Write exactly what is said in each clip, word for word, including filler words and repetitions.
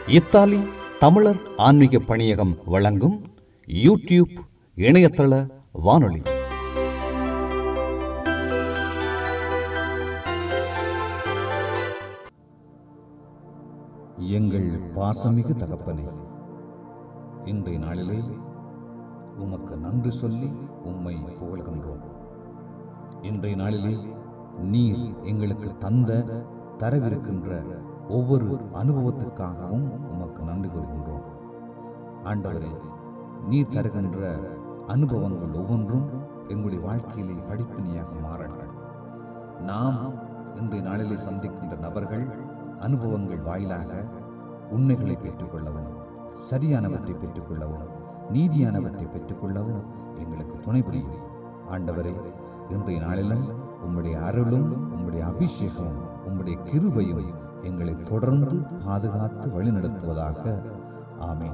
Italy தமிழர் ஆன்மீக பணியகம் வழங்கும் யூடியூப் இணையதள வானொலி. எங்கள் பாசமிகு தகப்பனே, இன்றைய நாளிலே உமக்கு நன்றி சொல்லி உம்மை புகழ்கின்றோம். இன்றைய நாளிலே நீர் எங்களுக்கு தந்த தரவிருக்கின்ற ஒவ்வொரு அனுபவத்துக்காகவும் உமக்கு நன்றி கூறுகின்றோம். ஆண்டவரே, நீர் தருகின்ற அனுபவங்கள் ஒவ்வொன்றும் எங்களுடைய வாழ்க்கையிலே படிப்பினையாக மாறட்டும். நாம் இன்றைய நாளிலே சந்திக்கின்ற நபர்கள் அனுபவங்கள் வாயிலாக உண்மைகளை பெற்றுக்கொள்ளவும், சரியானவற்றை பெற்றுக்கொள்ளவும், நீதியானவற்றை பெற்றுக்கொள்ளவும் எங்களுக்கு துணை புரியும். ஆண்டவரே, இன்றைய நாளிலும் உம்முடைய அருளும் உம்முடைய அபிஷேகமும் உம்முடைய கிருபையும் எங்களை தொடர்ந்து பாதுகாத்து வழிநடத்துவதாக. ஆமென்.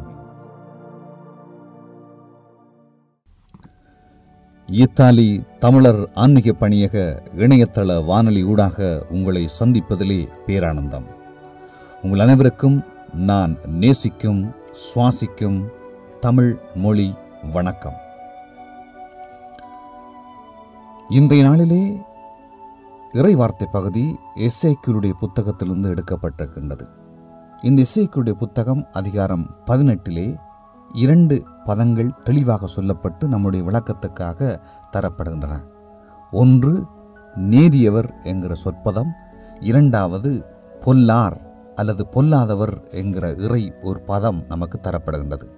இத்தாலி தமிழர் ஆன்மீக பணியக இணையதள வானொலி ஊடாக உங்களை சந்திப்பதிலே பேரானந்தம். உங்கள் அனைவருக்கும் நான் நேசிக்கும் சுவாசிக்கும் தமிழ் மொழி வணக்கம். இன்றைய நாளிலே இறைவார்த்தை பகுதி எசேக்கியேலுடைய புத்தகத்திலிருந்து எடுக்கப்பட்டிருக்கின்றது. இந்த எசேக்கியேலுடைய புத்தகம் அதிகாரம் பதினெட்டிலே இரண்டு பதங்கள் தெளிவாக சொல்லப்பட்டு நம்முடைய விளக்கத்துக்காக தரப்படுகின்றன. ஒன்று நேரியவர் என்கிற சொற்பதம், இரண்டாவது பொல்லார் அல்லது பொல்லாதவர் என்கிற இறை ஒரு பதம் நமக்கு தரப்படுகின்றது.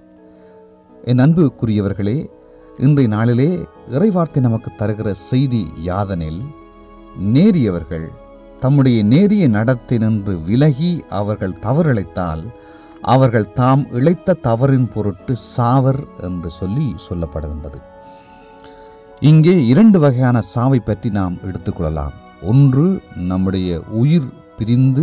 என் அன்புக்குரியவர்களே, இன்றைய நாளிலே இறைவார்த்தை நமக்கு தருகிற செய்தி யாதனில், நேரியவர்கள் தம்முடைய நேரிய நடத்தை நின்று விலகி அவர்கள் தவறிழைத்தால் அவர்கள் தாம் இழைத்த தவறின் பொருட்டு சாவர் என்று சொல்லி சொல்லப்படுகின்றது. இங்கே இரண்டு வகையான சாவை பற்றி நாம் எடுத்துக்கொள்ளலாம். ஒன்று நம்முடைய உயிர் பிரிந்து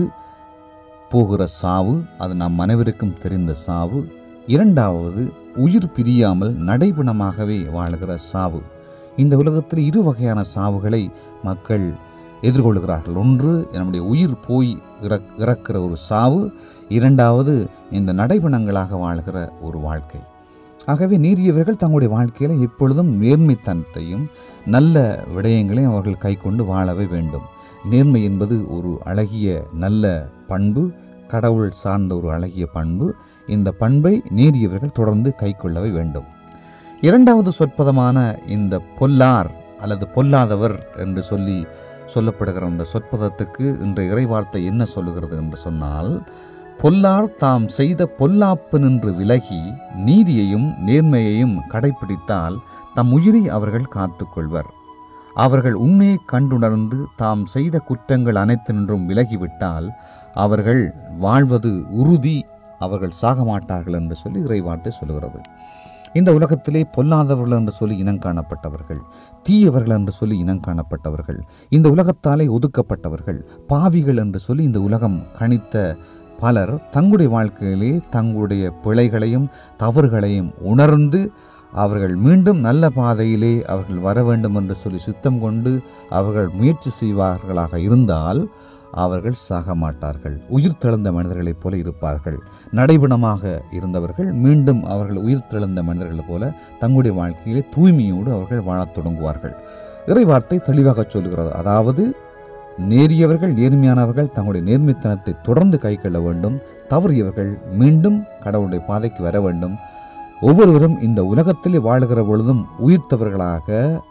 போகிற சாவு, அது நம் அனைவருக்கும் தெரிந்த சாவு. இரண்டாவது உயிர் பிரியாமல் நடைபெணமாகவே வாழ்கிற சாவு. இந்த உலகத்தில் இரு வகையான சாவுகளை மக்கள் எதிர்கொள்கிறார்கள். ஒன்று நம்முடைய உயிர் போய் இறக்கிற ஒரு சாவு, இரண்டாவது இந்த நடைபெணங்களாக வாழ்கிற ஒரு வாழ்க்கை. ஆகவே நீரியவர்கள் தங்களுடைய வாழ்க்கையில் எப்பொழுதும் நேர்மைத்தனத்தையும் நல்ல விடயங்களையும் அவர்கள் கை கொண்டு வாழவே வேண்டும். நேர்மை என்பது ஒரு அழகிய நல்ல பண்பு, கடவுள் சார்ந்த ஒரு அழகிய பண்பு. இந்த பண்பை நேரியவர்கள் தொடர்ந்து கை கொள்ளவே வேண்டும். இரண்டாவது சொற்பதமான இந்த பொல்லார் அல்லது பொல்லாதவர் என்று சொல்லி சொல்லப்படுகிற அந்த சொற்பதத்துக்கு இன்றைய இறைவார்த்தை என்ன சொல்லுகிறது என்று சொன்னால், பொல்லார் தாம் செய்த பொல்லாப்பு நின்று விலகி நீதியையும் நேர்மையையும் கடைபிடித்தால் தம் உயிரை அவர்கள் காத்துக்கொள்வர். அவர்கள் உண்மையை கண்டுணர்ந்து தாம் செய்த குற்றங்கள் அனைத்தினின்றும் விலகிவிட்டால் அவர்கள் வாழ்வது உறுதி, அவர்கள் சாக மாட்டார்கள் என்று சொல்லி இறைவார்த்தை சொல்கிறது. இந்த உலகத்திலே பொல்லாதவர்கள் என்று சொல்லி இனம் காணப்பட்டவர்கள், தீயவர்கள் என்று சொல்லி இனம் காணப்பட்டவர்கள், இந்த உலகத்தாலே ஒதுக்கப்பட்டவர்கள், பாவிகள் என்று சொல்லி இந்த உலகம் கணித்த பலர் தங்களுடைய வாழ்க்கையிலே தங்களுடைய பிழைகளையும் தவறுகளையும் உணர்ந்து அவர்கள் மீண்டும் நல்ல பாதையிலே அவர்கள் வர வேண்டும் என்று சொல்லி சுத்தம் கொண்டு அவர்கள் முயற்சி செய்வார்களாக இருந்தால் அவர்கள் சாக மாட்டார்கள். உயிர் தெழுந்த மனிதர்களைப் போல இருப்பார்கள். நடைபெணமாக இருந்தவர்கள் மீண்டும் அவர்கள் உயிர் தெழுந்த மனிதர்களைப் போல தங்களுடைய வாழ்க்கையிலே தூய்மையோடு அவர்கள் வாழத் தொடங்குவார்கள். இறைவார்த்தை தெளிவாக சொல்கிறது. அதாவது நேரியவர்கள் நேர்மையானவர்கள் தங்களுடைய நேர்மைத்தனத்தை தொடர்ந்து கை கொள்ள வேண்டும். தவறியவர்கள் மீண்டும் கடவுளுடைய பாதைக்கு வர வேண்டும். ஒவ்வொருவரும் இந்த உலகத்திலே வாழுகிற பொழுதும் உயிர்த்தவர்களாக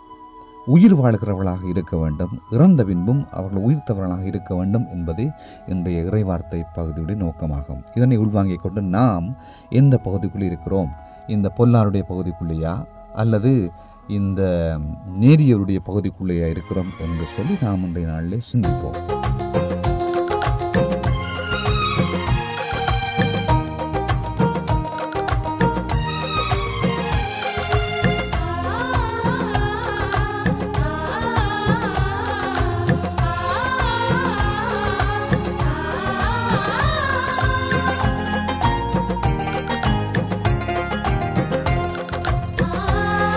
உயிர் வாழ்கிறவர்களாக இருக்க வேண்டும். இறந்த பின்பும் அவர்கள் உயிர்த்தவர்களாக இருக்க வேண்டும் என்பதே இன்றைய இறைவார்த்தை பகுதியுடைய நோக்கமாகும். இதனை உள்வாங்கிக் கொண்டு நாம் எந்த பகுதிக்குள்ளே இருக்கிறோம்? இந்த பொல்லாருடைய பகுதிக்குள்ளேயா அல்லது இந்த நேரியருடைய பகுதிக்குள்ளேயா இருக்கிறோம் என்று சொல்லி நாம் இன்றைய நாளிலே சிந்திப்போம்.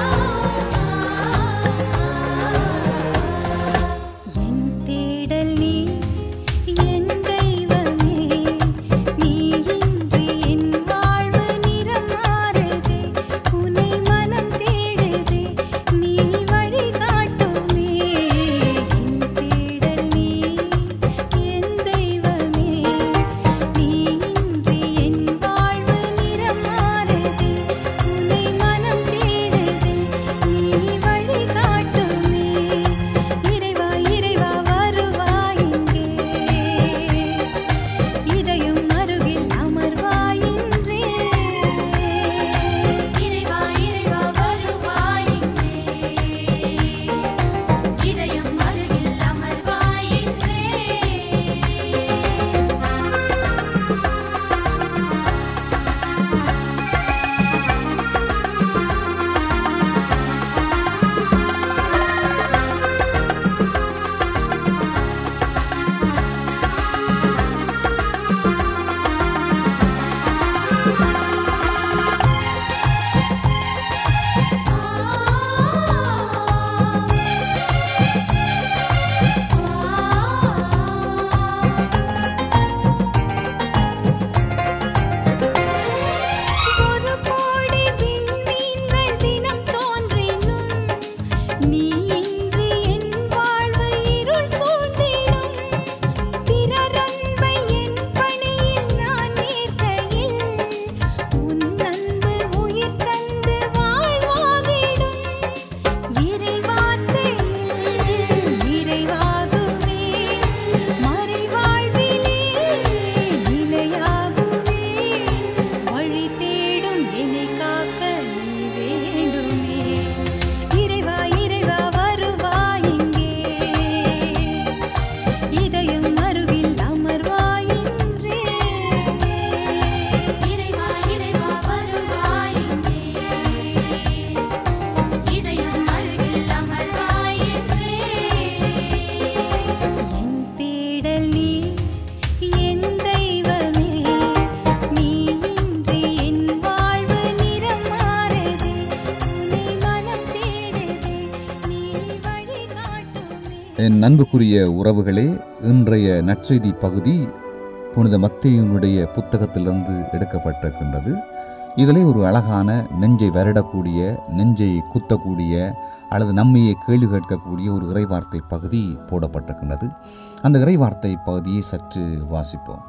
என் தேடல் நீ என் அன்புக்குரிய உறவுகளே, இன்றைய நற்செய்தி பகுதி புனித மத்தேயுனுடைய புத்தகத்திலிருந்து எடுக்கப்பட்டிருக்கின்றது. இதிலே ஒரு அழகான நெஞ்சை வருடக்கூடிய, நெஞ்சை குத்தக்கூடிய அல்லது நம்மையே கேள்வி கேட்கக்கூடிய ஒரு இறைவார்த்தை பகுதி போடப்பட்டிருக்கின்றது. அந்த இறைவார்த்தை பகுதியை சற்று வாசிப்போம்.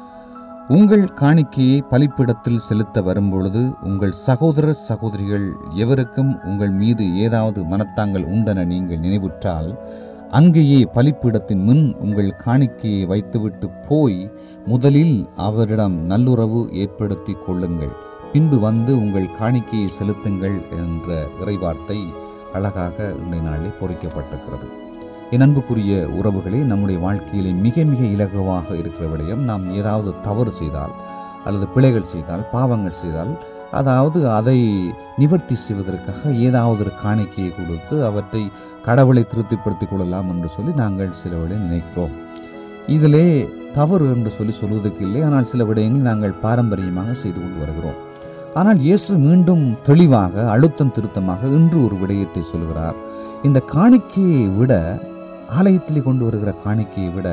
உங்கள் காணிக்கையை பலிப்பிடத்தில் செலுத்த வரும்பொழுது உங்கள் சகோதர சகோதரிகள் எவருக்கும் உங்கள் மீது ஏதாவது மனத்தாங்கள் உண்டென நீங்கள் நினைவுற்றால், அங்கேயே பலிப்பீடத்தின் முன் உங்கள் காணிக்கையை வைத்துவிட்டு போய் முதலில் அவரிடம் நல்லுறவு ஏற்படுத்தி கொள்ளுங்கள், பின்பு வந்து உங்கள் காணிக்கையை செலுத்துங்கள் என்ற இறைவார்த்தை அழகாக இன்றைய நாளில் பொறிக்கப்பட்டிருக்கிறது. என் அன்புக்குரிய உறவுகளே, நம்முடைய வாழ்க்கையிலே மிக மிக இலகுவாக இருக்கிற விடயம், நாம் ஏதாவது தவறு செய்தால் அல்லது பிழைகள் செய்தால், பாவங்கள் செய்தால், அதாவது அதை நிவர்த்தி செய்வதற்காக ஏதாவது ஒரு காணிக்கையை கொடுத்து அவற்றை கடவுளை திருப்திப்படுத்திக் கொள்ளலாம் என்று சொல்லி நாங்கள் சில விட நினைக்கிறோம். இதிலே தவறு என்று சொல்லி சொல்வதற்கு இல்லை. ஆனால் சில விடயங்கள் நாங்கள் பாரம்பரியமாக செய்து கொண்டு வருகிறோம். ஆனால் இயேசு மீண்டும் தெளிவாக அழுத்தம் திருத்தமாக இன்று ஒரு விடயத்தை சொல்கிறார். இந்த காணிக்கையை விட, ஆலயத்தில் கொண்டு வருகிற காணிக்கையை விட,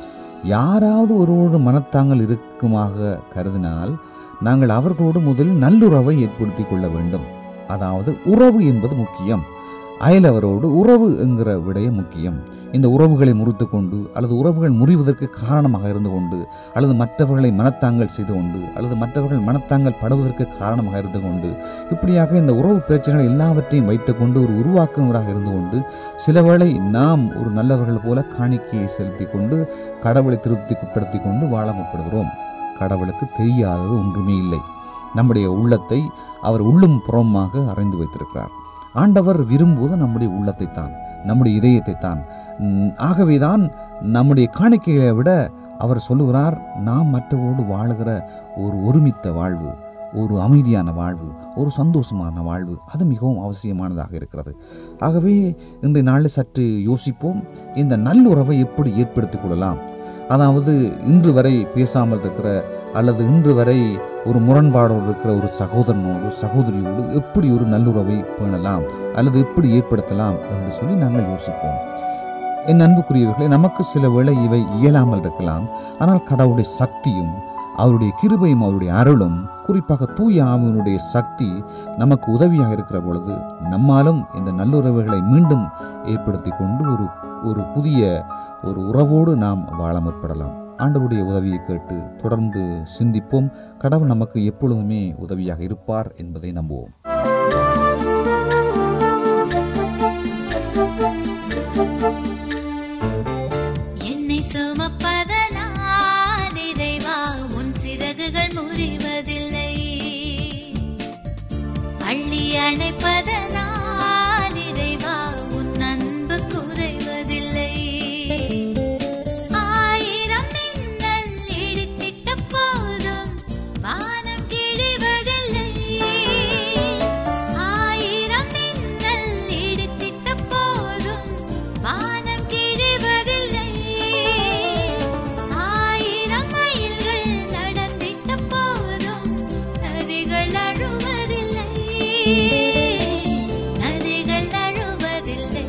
யாராவது ஒருவரோடு மனத்தாங்கள் இருக்குமாக கருதினால் நாங்கள் அவர்களோடு முதலில் நல்லுறவை ஏற்படுத்தி கொள்ள வேண்டும். அதாவது உறவு என்பது முக்கியம். அயலவரோடு உறவு என்கிற விடயம் முக்கியம். இந்த உறவுகளை முறித்து கொண்டு அல்லது உறவுகள் முறிவதற்கு காரணமாக இருந்து கொண்டு அல்லது மற்றவர்களை மனத்தாங்கள் செய்து கொண்டு அல்லது மற்றவர்கள் மனத்தாங்கள் படுவதற்கு காரணமாக இருந்து கொண்டு இப்படியாக இந்த உறவு பிரச்சனைகள் எல்லாவற்றையும் வைத்துக்கொண்டு ஒரு உருவாக்குவராக இருந்து கொண்டு சில வேளை நாம் ஒரு நல்லவர்கள் போல காணிக்கையை செலுத்தி கொண்டு கடவுளை திருப்திப்படுத்தி கொண்டு வாழ முற்படுகிறோம். கடவுளுக்கு தெரியாதது ஒன்றுமே இல்லை. நம்முடைய உள்ளத்தை அவர் உள்ளும் புறமாக அறிந்து வைத்திருக்கிறார். ஆண்டவர் விரும்புவது நம்முடைய உள்ளத்தை தான், நம்முடைய இதயத்தை தான். ஆகவேதான் நம்முடைய காணிக்கையை விட அவர் சொல்லுகிறார், நாம் மற்றவரோடு வாழுகிற ஒரு ஒருமித்த வாழ்வு, ஒரு அமைதியான வாழ்வு, ஒரு சந்தோஷமான வாழ்வு, அது மிகவும் அவசியமானதாக இருக்கிறது. ஆகவே இன்றைய நாளில் சற்று யோசிப்போம், இந்த நல்லுறவை எப்படி ஏற்படுத்திக் கொள்ளலாம். அதாவது இன்று வரை பேசாமல் இருக்கிற அல்லது இன்று வரை ஒரு முரண்பாடோடு இருக்கிற ஒரு சகோதரனோடு சகோதரியோடு எப்படி ஒரு நல்லுறவை பேணலாம் அல்லது எப்படி ஏற்படுத்தலாம் என்று சொல்லி நாங்கள் யோசிப்போம். என் அன்புக்குரியவர்களே, நமக்கு சில வேளை இவை இயலாமல் இருக்கலாம். ஆனால் கடவுளுடைய சக்தியும் அவருடைய கிருபையும் அவருடைய அருளும், குறிப்பாக தூய ஆவியினுடைய சக்தி நமக்கு உதவியாக இருக்கிற பொழுது நம்மாலும் இந்த நல்லுறவுகளை மீண்டும் ஏற்படுத்தி கொண்டு ஒரு ஒரு புதிய ஒரு உறவோடு நாம் வாழ முற்படலாம். ஆண்டவருடைய உதவியை கேட்டு தொடர்ந்து சிந்திப்போம். கடவுள் நமக்கு எப்பொழுதுமே உதவியாக இருப்பார் என்பதை நம்புவோம். என்னை சுமப்பதனால் இறைவா உன் சிறகுகள் முறிவதில்லை, அள்ளி அணைப்பதனால் இறைவா உன் அன்பு குறைவதில்லை. ஆயிரம் மின்னல் இடித்திட்ட போதும் வானம் கிழிவதில்லை, ஆயிரம் மின்னல் இடித்திட்ட போதும் வானம் கிழிவதில்லை, ஆயிரம் மைல்கள் நடந்திட்ட போதும் நதிகள் அழுவதில்லை, நதிகள் அழுவதில்லை.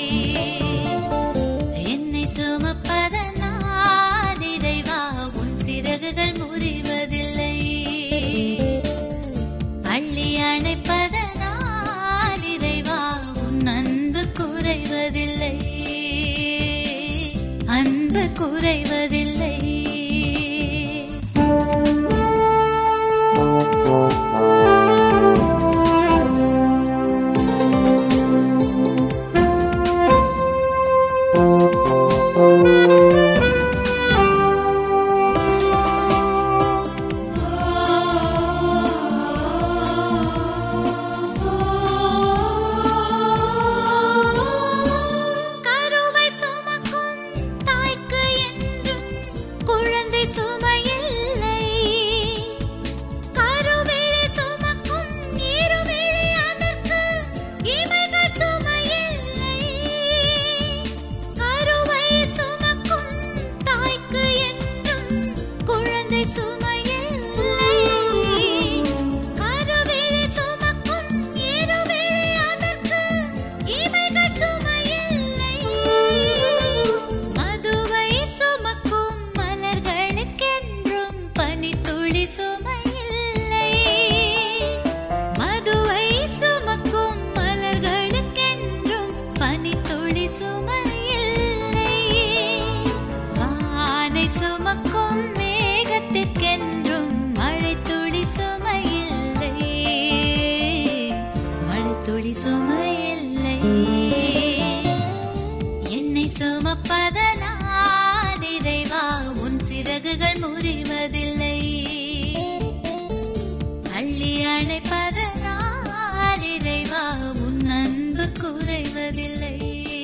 என்னை சுமப்பதனால் இறைவா உன் சிறகுகள் முறிவதில்லை, அள்ளி அணைப்பதனால் இறைவா உன் அன்பு குறைவதில்லை, அன்பு குறைவதில்லை. கருவை சுமக்கும் தாய்க்கு என்றும் குழந்தை சுமையில்லை, கருவிழி சுமக்கும் சுமக்கும் மேகத்திற்கென்றும் மழை துளி சுமையில்லை, மழை துளி சுமையில்லை. என்னை சுமப்பதனால் இறைவா உன் சிறகுகள் முறிவதில்லை, அள்ளி அணைப்பதனால் இறைவா உன் அன்பு குறைவதில்லை,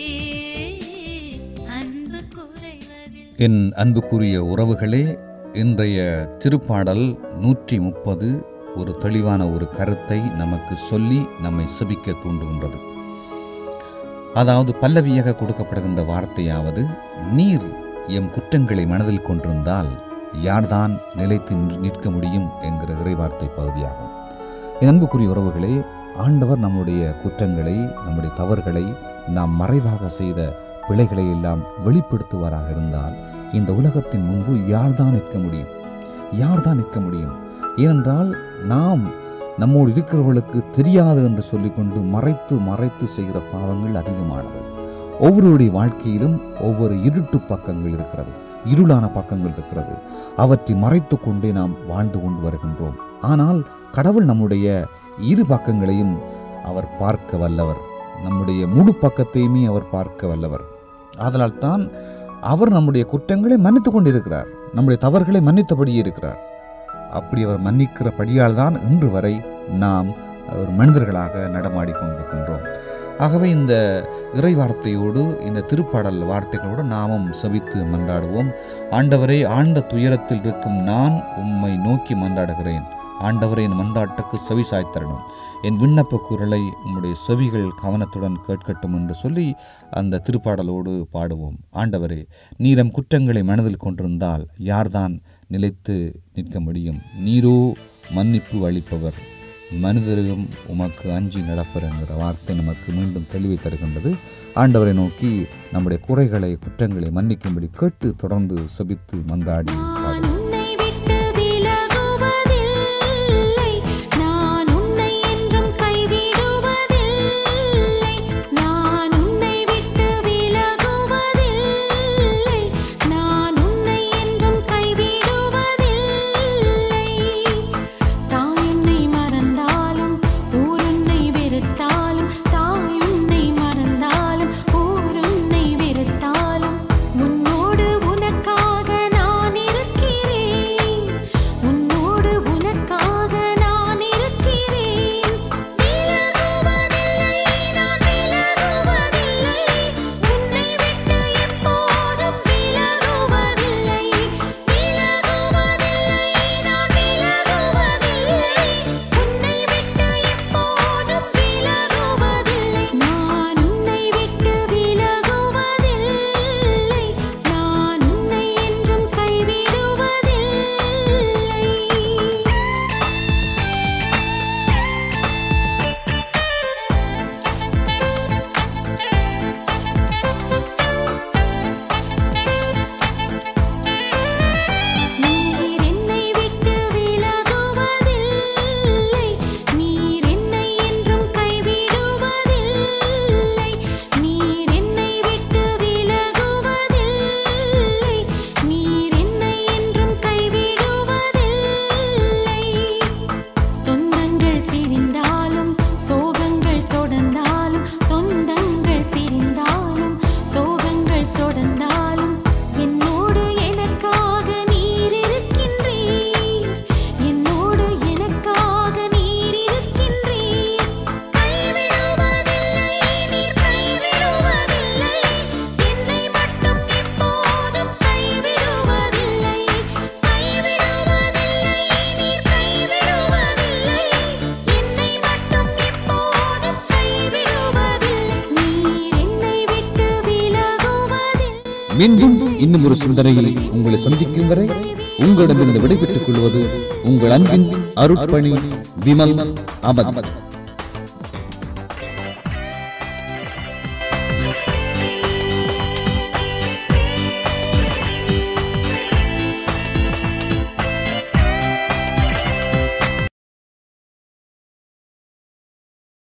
அன்பு குறைவதில்லை. என் அன்புக்குரிய உறவுகளே, இன்றைய திருப்பாடல் நூற்றி முப்பது ஒரு தெளிவான ஒரு கருத்தை நமக்கு சொல்லி நம்மை செபிக்க தூண்டுகின்றது. அதாவது பல்லவியாக கொடுக்கப்படுகின்ற வார்த்தையாவது, நீர் எம் குற்றங்களை மனதில் கொண்டிருந்தால் யார்தான் நிலைத்து நிற்க முடியும் என்கிற இறைவார்த்தை பகுதியாகும். என் அன்புக்குரிய உறவுகளே, ஆண்டவர் நம்முடைய குற்றங்களை, நம்முடைய தவறுகளை, நாம் மறைவாக செய்த பிழைகளை எல்லாம் வெளிப்படுத்துவாராக இருந்தால் இந்த உலகத்தின் முன்பு யார்தான் நிற்க முடியும்? யார்தான் நிற்க முடியும்? ஏனென்றால் நாம் நம்மோடு இருக்கிறவர்களுக்கு தெரியாது என்று சொல்லிக்கொண்டு மறைத்து மறைத்து செய்கிற பாவங்கள் அதிகமானவை. ஒவ்வொருடைய வாழ்க்கையிலும் ஒவ்வொரு இருட்டு பக்கங்கள் இருக்கிறது, இருளான பக்கங்கள் இருக்கிறது. அவற்றை மறைத்து கொண்டே நாம் வாழ்ந்து கொண்டு வருகின்றோம். ஆனால் கடவுள் நம்முடைய இரு பக்கங்களையும் அவர் பார்க்க வல்லவர், நம்முடைய முழு பக்கத்தையுமே அவர் பார்க்க வல்லவர். ஆதலால் தான் அவர் நம்முடைய குற்றங்களை மன்னித்து கொண்டிருக்கிறார், நம்முடைய தவறுகளை மன்னித்தபடியே இருக்கிறார். அப்படி அவர் மன்னிக்கிறபடியால் தான் இன்று வரை நாம் ஒரு மனிதர்களாக நடமாடிக்கொண்டிருக்கின்றோம். ஆகவே இந்த இறை வார்த்தையோடு, இந்த திருப்பாடல் வார்த்தைகளோடு நாமும் செபித்து மன்றாடுவோம். ஆண்டவரே, ஆழ்ந்த துயரத்தில் இருக்கும் நான் உம்மை நோக்கி மன்றாடுகிறேன். ஆண்டவரே, என் மன்றாட்டுக்கு செவி சாய்த்தரணும். என் விண்ணப்ப குரலை உம்முடைய செவிகள் கவனத்துடன் கேட்கட்டும் என்று சொல்லி அந்த திருப்பாடலோடு பாடுவோம். ஆண்டவரே, நீரம் குற்றங்களை மனதில் கொண்டிருந்தால் யார்தான் நிலைத்து நிற்க முடியும்? நீரோ மன்னிப்பு அளிப்பவர், மனிதரும் உமக்கு அஞ்சி நடப்பர் என்கிற வார்த்தை நமக்கு மீண்டும் தெளிவை தருகின்றது. ஆண்டவரை நோக்கி நம்முடைய குறைகளை, குற்றங்களை மன்னிக்கும்படி கேட்டு தொடர்ந்து செபித்து மன்றாடி பாடுவோம். மீண்டும் இன்னும் ஒரு சிந்தனையில் உங்களை சந்திக்கும் வரை உங்களிடமிருந்து விடைபெற்றுக் கொள்வது உங்கள் அன்பின் அருட்பணி விமல் அமதி.